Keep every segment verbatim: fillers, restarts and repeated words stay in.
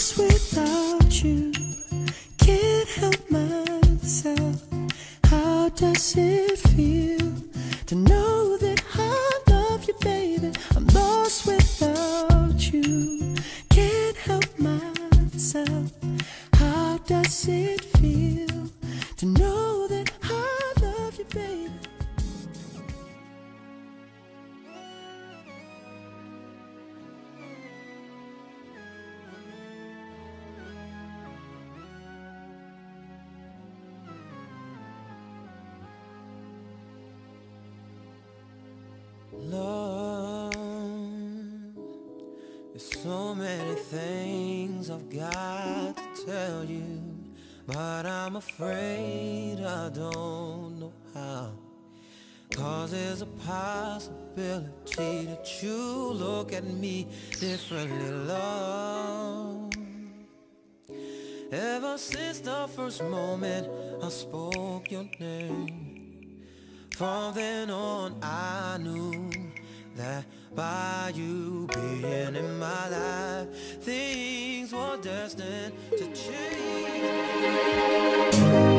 lost without you. Can't help myself. How does it feel to know that I love you, baby? I'm lost without you. Can't help myself. How does it feel to know that I love you, baby? Love, there's so many things I've got to tell you, but I'm afraid I don't know how. Cause there's a possibility that you look at me differently, love. Ever since the first moment I spoke your name, from then on I knew that by you being in my life, things were destined to change.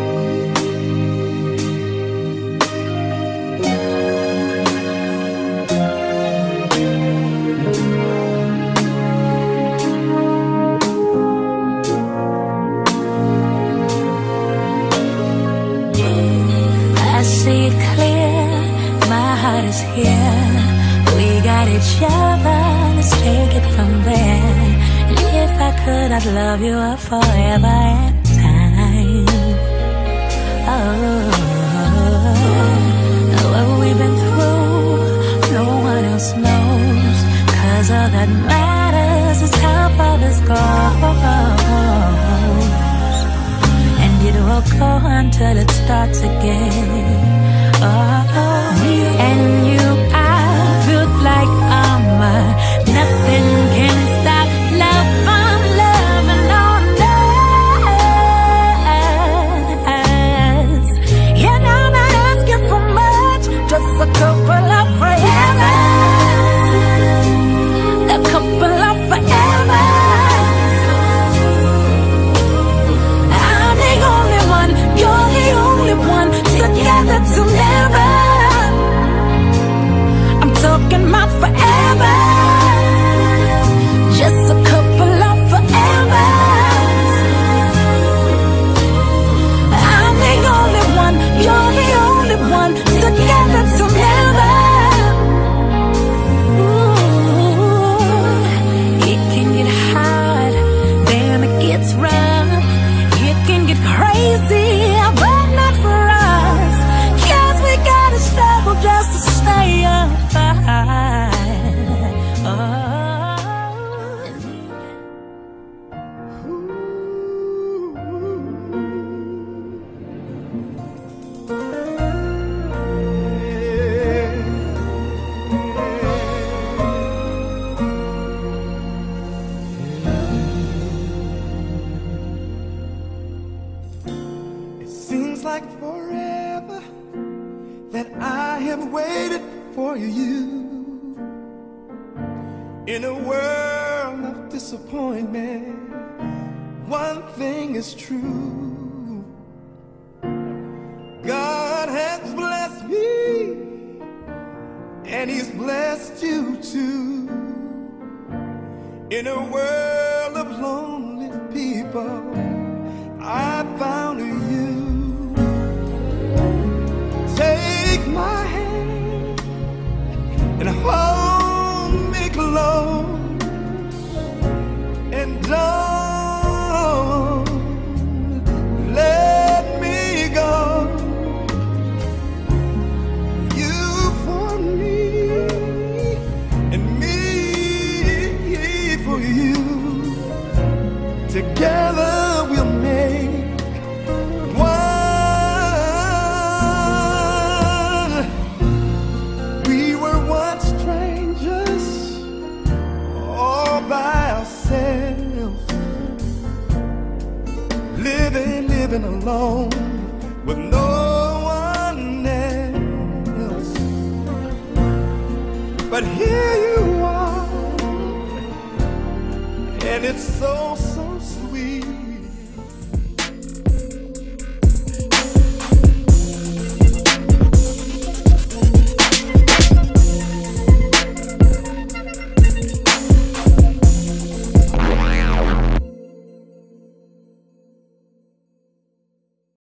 Is here, we got each other, let's take it from there. And if I could, I'd love you up forever and time. Oh, what we've been through, no one else knows. Cause all that matters is how far this goes. And it will go until it starts again. Oh, and you, I feel like armor. Nothing can stop love from loving on us. You know, I'm not asking for much, just a couple of forever, a couple of forever. I'm the only one, you're the only one, together to never. Talking about forever, just a couple of forever. I'm the only one, you're the only one, together to never. Ooh, it can get hard, damn it gets rough. It can get crazy, but not for us. Cause we gotta struggle just to stay up. It seems like forever that I have waited for you. In a world of disappointment, one thing is true. God has blessed me, and He's blessed you too. In a world of lonely people, I found you. Take my hand and hold me close, and don't let me go. You for me and me for you. Together we'll make one. We were once strangers, all by ourselves, living, living alone with no one else. But here you are, and it's so sad.